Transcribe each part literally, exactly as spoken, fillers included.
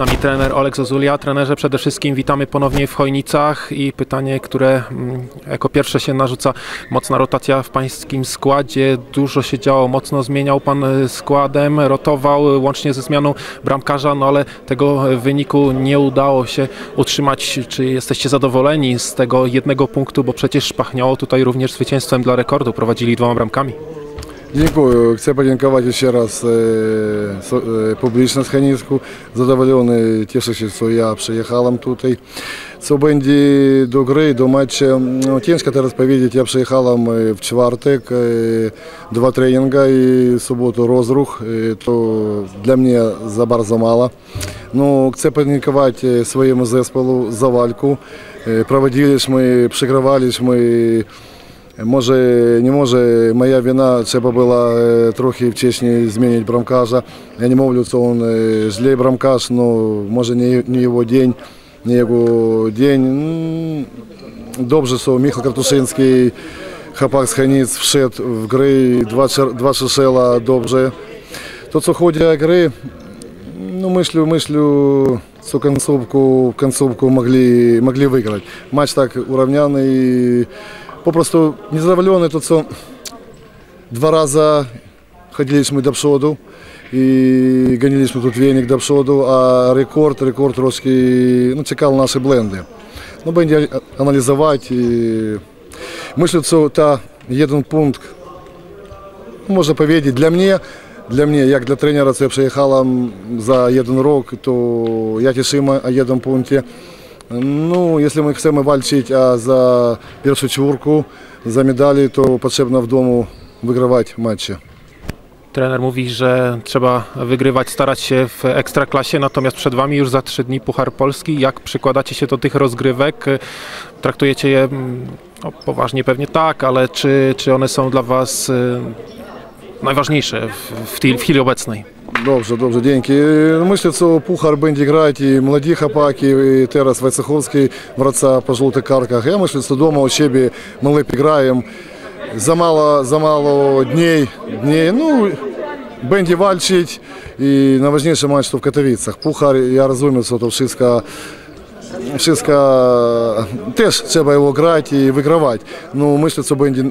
Z nami trener Oleg Zozulia. Trenerze, przede wszystkim witamy ponownie w Chojnicach i pytanie, które jako pierwsze się narzuca: mocna rotacja w pańskim składzie, dużo się działo, mocno zmieniał pan składem, rotował łącznie ze zmianą bramkarza, no ale tego wyniku nie udało się utrzymać. Czy jesteście zadowoleni z tego jednego punktu, bo przecież pachniało tutaj również zwycięstwem dla rekordu, prowadzili dwoma bramkami. Дякую. Chcę podziękować ще раз публічно з Хмельницьку. Задоволений, тішуся, що я приїхав тут. Co będzie do gry, do meczu, no, ciężko teraz powiedzieć. Ja przyjechałem w czwartek, dwa treningi i w sobotę rozruch. To dla mnie za bardzo mało. No, chcę podziękować swojemu zespołu za walkę. Prowadziliśmy, przegrywaliśmy. Może, nie może moja wina, trzeba było trochę wcześniej zmienić bramkarza. Ja nie mówię, co on źle bramkarz, no może nie, nie jego dzień, nie jego dzień. Dobrze, że Michał Kartuszyński, chłopak z Chojnic, wszedł w gry, dwa, dwa strzela, dobrze. To, co chodzi o gry, no myślę, myślę, co końcówkę, końcówkę mogli, mogli wygrać. Mecz tak uравняny. Po prostu niezadowolony to, co dwa razy chodziliśmy do przodu i goniliśmy tu wynik do przodu, a rekord, rekord troszkę no, czekał nasze błędy. No, będzie analizować i myślę, że ta jeden punkt, można powiedzieć, dla mnie, dla mnie, jak dla trenera, co ja przyjechałem za jeden rok, to ja cieszymy o jednym punkcie. No, jeśli my chcemy walczyć za pierwszą czwórkę, za medale, to potrzebno w domu wygrywać mecze. Trener mówi, że trzeba wygrywać, starać się w Ekstraklasie, natomiast przed wami już za trzy dni Puchar Polski. Jak przykładacie się do tych rozgrywek? Traktujecie je no, poważnie pewnie tak, ale czy, czy one są dla was najważniejsze w, w tej chwili obecnej? Dobrze, dobrze, dzięki. Myślę, że Puchar będzie grać i młodzi chłopaki, i teraz Wojciechowski wraca po żółtych kartkach. Ja myślę, że doma u siebie my lepiej grają. Za mało, za mało dni, dni, no będzie walczyć i najważniejszy mecz to w Katowicach. Puchar, ja rozumiem, że to wszystko, wszystko też trzeba jego grać i wygrywać. No myślę, że będzie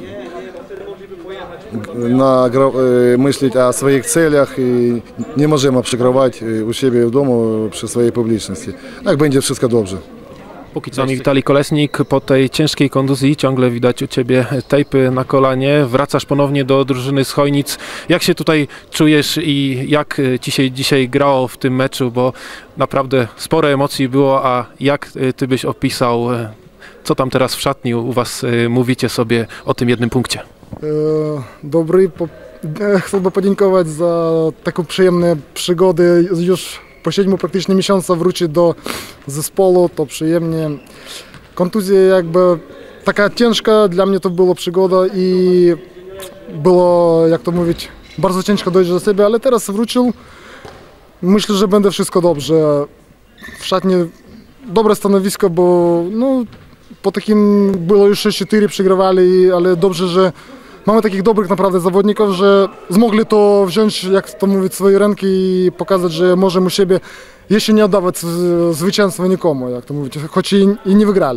na, myśleć o swoich celach i nie możemy przegrywać u siebie w domu przy swojej publiczności. Tak będzie wszystko dobrze. Póki co Witalij Kolesnik, po tej ciężkiej kontuzji ciągle widać u ciebie tejpy na kolanie. Wracasz ponownie do drużyny z Chojnic. Jak się tutaj czujesz i jak ci się dzisiaj grało w tym meczu, bo naprawdę sporo emocji było, a jak ty byś opisał, co tam teraz w szatni u was mówicie sobie o tym jednym punkcie? Dobry, chciałbym podziękować za taką przyjemną przygodę. Już po siedmiu praktycznie miesiącach wrócić do zespołu, to przyjemnie. Kontuzja jakby taka ciężka, dla mnie to była przygoda i było, jak to mówić, bardzo ciężko dojść do siebie, ale teraz wrócił. Myślę, że będzie wszystko dobrze. W szatni dobre stanowisko, bo no, po takim było już sześć cztery przegrywali, ale dobrze, że mamy takich dobrych naprawdę zawodników, że zmogli to wziąć, jak to mówić, w swoje ręki i pokazać, że możemy u siebie jeszcze nie oddawać zwycięstwa nikomu, jak to mówić, choć i, i nie wygrali.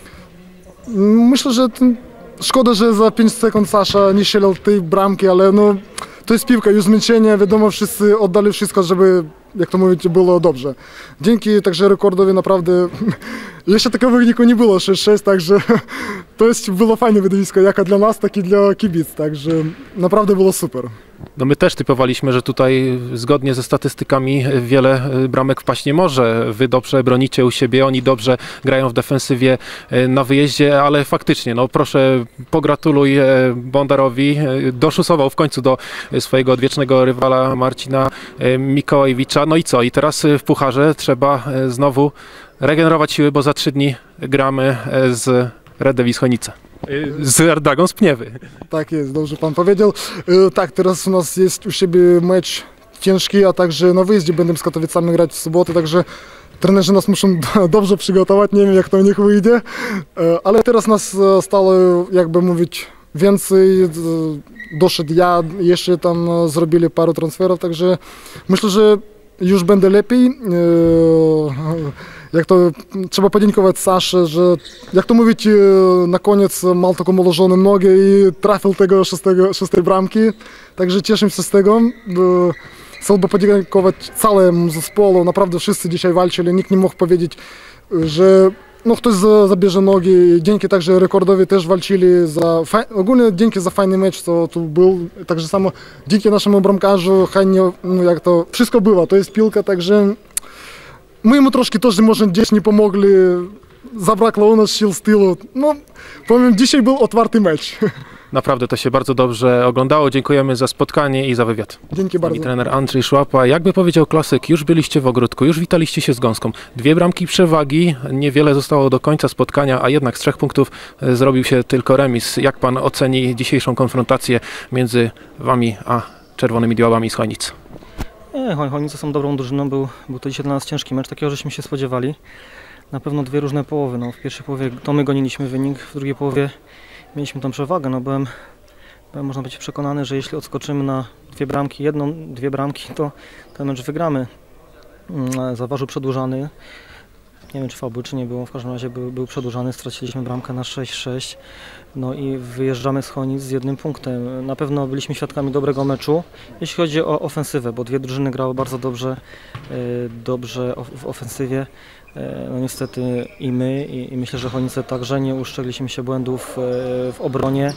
Myślę, że ten, szkoda, że za pięć sekund Sasza nie strzelał tej bramki, ale no, to jest piłka, już zmęczenie, wiadomo, wszyscy oddali wszystko, żeby, jak to mówić, było dobrze. Dzięki także rekordowi naprawdę jeszcze takiego wyniku nie było sześć sześć, także to jest, było fajne widowisko, jak dla nas, tak i dla kibic, także naprawdę było super. No my też typowaliśmy, że tutaj zgodnie ze statystykami wiele bramek wpaść nie może. Wy dobrze bronicie u siebie, oni dobrze grają w defensywie na wyjeździe, ale faktycznie, no proszę, pogratuluj Bondarowi. Doszusował w końcu do swojego odwiecznego rywala Marcina Mikołajewicza. No i co? I teraz w Pucharze trzeba znowu regenerować siły, bo za trzy dni gramy z Red Devils Chojnice. Z Ardagą z Pniewy. Tak jest, dobrze pan powiedział. Tak, teraz u nas jest u siebie mecz ciężki, a także na wyjeździe będziemy z Katowicami grać w sobotę, także trenerzy nas muszą dobrze przygotować, nie wiem jak to u nich wyjdzie, ale teraz nas stało, jakby mówić, więcej. Doszedł ja, jeszcze tam zrobili parę transferów, także myślę, że już będę lepiej. to, jak to trzeba podziękować Sasze, że jak to mówić, na koniec miał taką ułożoną nogę i trafił tego szóstego, szóstej bramki, także cieszę się z tego. Chciałbym podziękować całemu zespołu, naprawdę wszyscy dzisiaj walczyli, nikt nie mógł powiedzieć, że no, ktoś zabierze nogi. Dzięki także rekordowi też walczyli, za, ogólnie dzięki za fajny mecz, co tu był, także samo dzięki naszemu bramkarzu, Hanie, no jak to, wszystko było, to jest piłka, także my mu troszkę też może gdzieś nie pomogli, zabrakło u nas sił z tyłu, no powiem, dzisiaj był otwarty mecz. Naprawdę to się bardzo dobrze oglądało. Dziękujemy za spotkanie i za wywiad. Dzięki bardzo. Trener Andrzej Szłapa. Jakby powiedział klasyk, już byliście w ogródku, już witaliście się z gąską. Dwie bramki przewagi, niewiele zostało do końca spotkania, a jednak z trzech punktów zrobił się tylko remis. Jak pan oceni dzisiejszą konfrontację między wami a Czerwonymi Diabłami z Chojnic? Nie, Chojnice są dobrą drużyną, był, był to dzisiaj dla nas ciężki mecz, takiego żeśmy się spodziewali. Na pewno dwie różne połowy. No, w pierwszej połowie to my goniliśmy wynik, w drugiej połowie mieliśmy tą przewagę. No, byłem, byłem, można być przekonany, że jeśli odskoczymy na dwie bramki, jedną, dwie bramki, to ten mecz wygramy. Zaważył przedłużany. Nie wiem, czy faul był, czy nie było. W każdym razie był, był przedłużany. Straciliśmy bramkę na sześć sześć. No i wyjeżdżamy z Chojnic z jednym punktem. Na pewno byliśmy świadkami dobrego meczu, jeśli chodzi o ofensywę, bo dwie drużyny grały bardzo dobrze, dobrze w ofensywie. No niestety i my, i, i myślę, że Chojnice także nie uszczegliśmy się błędów w obronie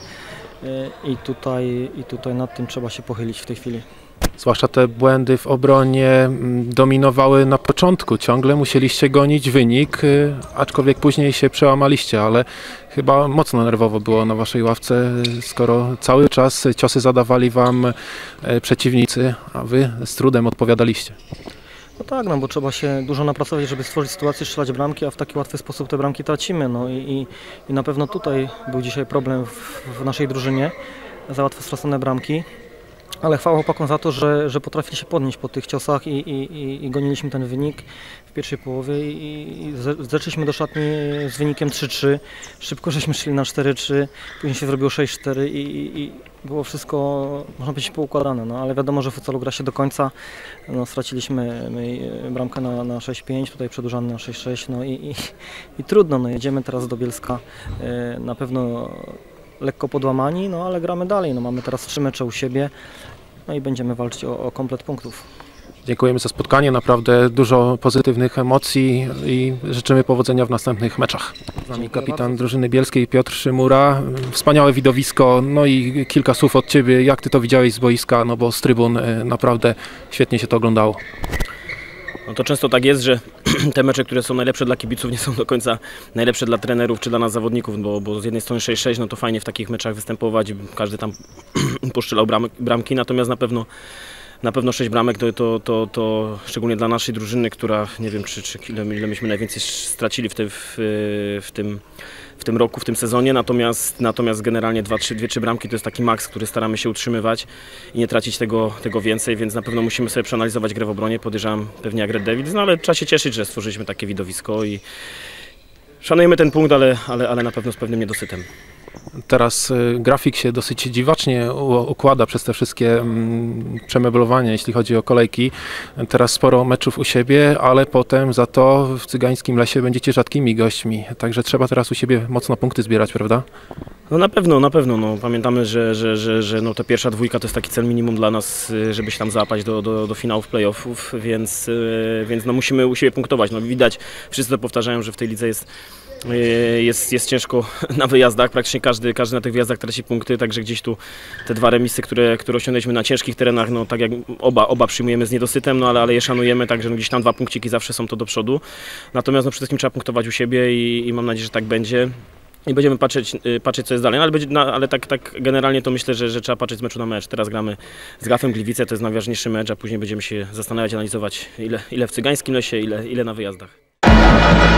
i tutaj, i tutaj nad tym trzeba się pochylić w tej chwili. Zwłaszcza te błędy w obronie dominowały na początku. Ciągle musieliście gonić wynik, aczkolwiek później się przełamaliście, ale chyba mocno nerwowo było na waszej ławce, skoro cały czas ciosy zadawali wam przeciwnicy, a wy z trudem odpowiadaliście. No tak, no bo trzeba się dużo napracować, żeby stworzyć sytuację, strzelać bramki, a w taki łatwy sposób te bramki tracimy. No i, i, i na pewno tutaj był dzisiaj problem w, w naszej drużynie, za łatwo stracone bramki. Ale chwała chłopakom za to, że, że potrafili się podnieść po tych ciosach i, i, i goniliśmy ten wynik w pierwszej połowie i, i zeszliśmy do szatni z wynikiem trzy trzy. Szybko żeśmy szli na cztery trzy, później się zrobiło sześć cztery i, i było wszystko, można powiedzieć, poukładane. No, ale wiadomo, że futsalu gra się do końca. No, straciliśmy my, bramkę na, na sześć pięć, tutaj przedłużany na sześć sześć. No i, i, i trudno, no, jedziemy teraz do Bielska. Na pewno lekko podłamani, no ale gramy dalej. No, mamy teraz trzy mecze u siebie, no i będziemy walczyć o, o komplet punktów. Dziękujemy za spotkanie, naprawdę dużo pozytywnych emocji i życzymy powodzenia w następnych meczach. Z nami kapitan drużyny bielskiej Piotr Szymura. Wspaniałe widowisko, no i kilka słów od ciebie. Jak ty to widziałeś z boiska, no bo z trybun naprawdę świetnie się to oglądało. No to często tak jest, że te mecze, które są najlepsze dla kibiców, nie są do końca najlepsze dla trenerów czy dla nas zawodników, bo, bo z jednej strony sześć sześć, no to fajnie w takich meczach występować, każdy tam poszczelał bram, bramki, natomiast na pewno na pewno sześć bramek to, to, to, to szczególnie dla naszej drużyny, która nie wiem, czy, czy ile, ile myśmy najwięcej stracili w, te, w, w tym w tym roku, w tym sezonie, natomiast, natomiast generalnie dwie trzy dwie, trzy bramki to jest taki maks, który staramy się utrzymywać i nie tracić tego, tego więcej, więc na pewno musimy sobie przeanalizować grę w obronie, podejrzewam pewnie jak Red Devils, no ale trzeba się cieszyć, że stworzyliśmy takie widowisko i szanujemy ten punkt, ale, ale, ale na pewno z pewnym niedosytem. Teraz grafik się dosyć dziwacznie układa przez te wszystkie przemeblowania, jeśli chodzi o kolejki. Teraz sporo meczów u siebie, ale potem za to w Cygańskim Lesie będziecie rzadkimi gośćmi. Także trzeba teraz u siebie mocno punkty zbierać, prawda? No na pewno, na pewno. No, pamiętamy, że, że, że, że no, ta pierwsza dwójka to jest taki cel minimum dla nas, żeby się tam załapać do, do, do finałów playoffów, więc, więc no, musimy u siebie punktować. No, widać, wszyscy to powtarzają, że w tej lidze jest Jest, jest ciężko na wyjazdach, praktycznie każdy, każdy na tych wyjazdach traci punkty, także gdzieś tu te dwa remisy, które, które osiągnęliśmy na ciężkich terenach, no tak jak oba, oba przyjmujemy z niedosytem, no ale, ale je szanujemy, także no gdzieś tam dwa punkciki zawsze są to do przodu. Natomiast no przede wszystkim trzeba punktować u siebie i, i mam nadzieję, że tak będzie. I będziemy patrzeć, patrzeć co jest dalej, no, ale, będzie, no, ale tak, tak generalnie to myślę, że, że trzeba patrzeć z meczu na mecz. Teraz gramy z Gafem Gliwice, to jest najważniejszy mecz, a później będziemy się zastanawiać, analizować ile, ile w Cygańskim Lesie, ile, ile na wyjazdach.